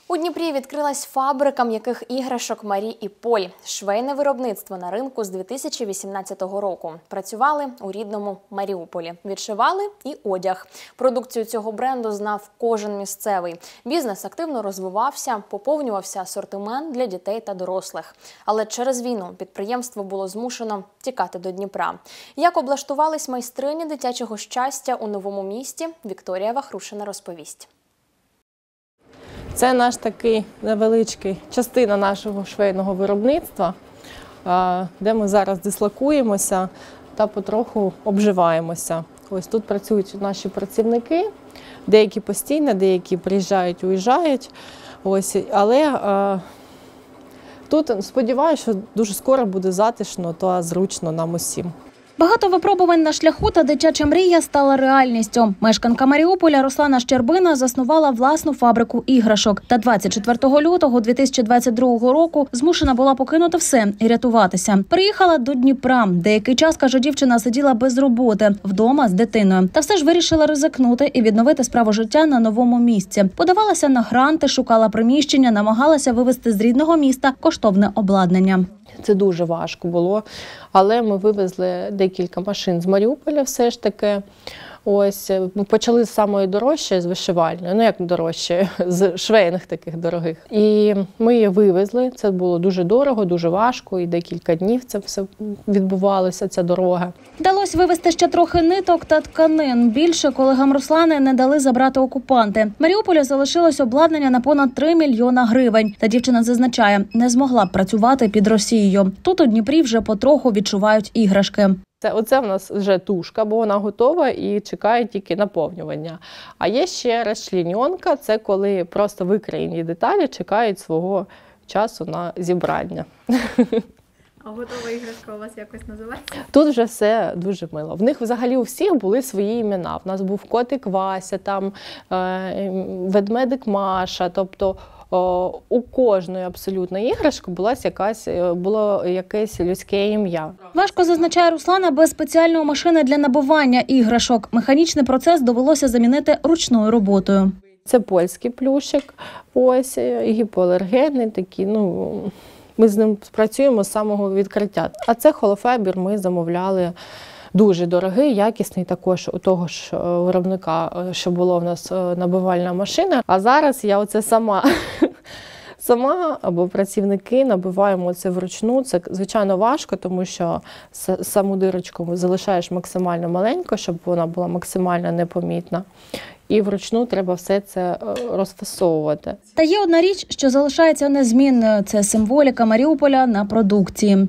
У Дніпрі відкрилась фабрика м'яких іграшок «Марі і Поль». Швейне виробництво на ринку з 2018 року. Працювали у рідному Маріуполі. Відшивали і одяг. Продукцію цього бренду знав кожен місцевий. Бізнес активно розвивався, поповнювався асортимент для дітей та дорослих. Але через війну підприємство було змушено тікати до Дніпра. Як облаштувались майстрині дитячого щастя у новому місті, Вікторія Вахрушина розповість. Це наш такий невеличкий частина нашого швейного виробництва, де ми зараз дислокуємося та потроху обживаємося. Ось тут працюють наші працівники, деякі постійно, деякі приїжджають, уїжджають. Ось, але тут сподіваюся, що дуже скоро буде затишно та зручно нам усім. Багато випробувань на шляху та дитяча мрія стала реальністю. Мешканка Маріуполя Руслана Щербина заснувала власну фабрику іграшок. Та 24 лютого 2022 року змушена була покинути все і рятуватися. Приїхала до Дніпра. Деякий час, каже дівчина, сиділа без роботи, вдома з дитиною. Та все ж вирішила ризикнути і відновити справу життя на новому місці. Подавалася на гранти, шукала приміщення, намагалася вивезти з рідного міста коштовне обладнання. Це дуже важко було, але ми вивезли декілька машин з Маріуполя все ж таки. Ось, ми почали з самої дорожчої, з вишивальної, ну як дорожчої, з швейних таких дорогих. І ми її вивезли, це було дуже дорого, дуже важко, і декілька днів це все відбувалося, ця дорога. Вдалося вивезти ще трохи ниток та тканин. Більше колегам Руслани не дали забрати окупанти. В Маріуполі залишилось обладнання на понад 3 мільйона гривень. Та дівчина зазначає, не змогла б працювати під Росією. Тут у Дніпрі вже потроху відчувають іграшки. Оце в нас вже тушка, бо вона готова і чекає тільки наповнювання. А є ще розчленьонка, це коли просто викраєні деталі чекають свого часу на зібрання. А готова іграшка у вас якось називається? Тут вже все дуже мило. В них взагалі у всіх були свої імена. В нас був котик Вася, там ведмедик Маша, тобто у кожної абсолютно іграшки було якесь людське ім'я. Важко, зазначає Руслана, без спеціальної машини для набивання іграшок. Механічний процес довелося замінити ручною роботою. Це польський плюшик, ось, гіпоалергенний такий, ми з ним працюємо з самого відкриття. А це холофайбер ми замовляли дуже дорогий, якісний також у того ж виробника, що було в нас набивальна машина. А зараз я оце сама або працівники набиваємо це вручну. Це, звичайно, важко, тому що саму дирочку залишаєш максимально маленько, щоб вона була максимально непомітна. І вручну треба все це розфасовувати. Та є одна річ, що залишається незмінною – це символіка Маріуполя на продукції.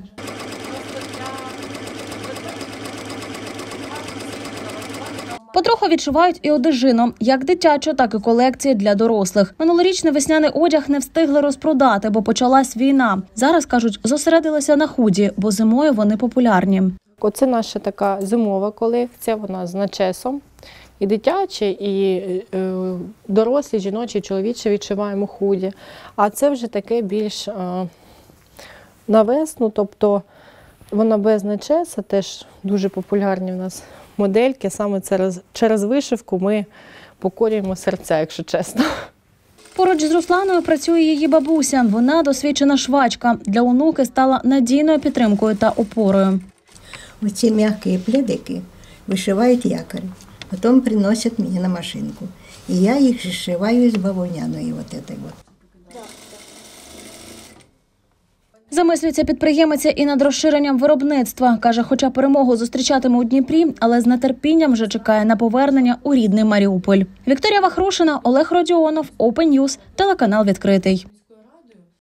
Потроху відшивають і одежину, як дитячу, так і колекції для дорослих. Минулорічний весняний одяг не встигли розпродати, бо почалась війна. Зараз, кажуть, зосередилися на худі, бо зимою вони популярні. Оце наша така зимова колекція, вона з начесом. І дитячі, і дорослі, жіночі, чоловічі відшиваємо худі. А це вже таке більш на весну, тобто вона без начеса, теж дуже популярні в нас модельки. Саме через вишивку ми покорюємо серця, якщо чесно. Поруч з Русланою працює її бабуся. Вона досвідчена швачка. Для онуки стала надійною підтримкою та опорою. Оці м'які пледики вишивають якорь. Потом приносят мне на машинку. И я их сшиваю из бавовняной вот этой вот. Замислюється підприємиця і над розширенням виробництва. Каже, хоча перемогу зустрічатиме у Дніпрі, але з нетерпінням вже чекає на повернення у рідний Маріуполь. Вікторія Вахрушина, Олег Родіонов, Open News, телеканал «Відкритий».